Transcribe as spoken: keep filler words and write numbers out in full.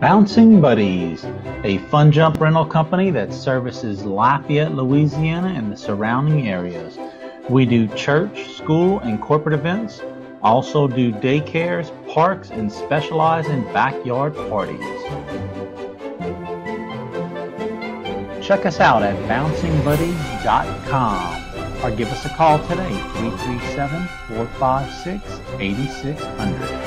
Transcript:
Bouncing Buddies, a fun jump rental company that services Lafayette, Louisiana and the surrounding areas. We do church, school, and corporate events. Also do daycares, parks, and specialize in backyard parties. Check us out at bouncing buddies dot com or give us a call today, three three seven, four five six, eight six zero zero.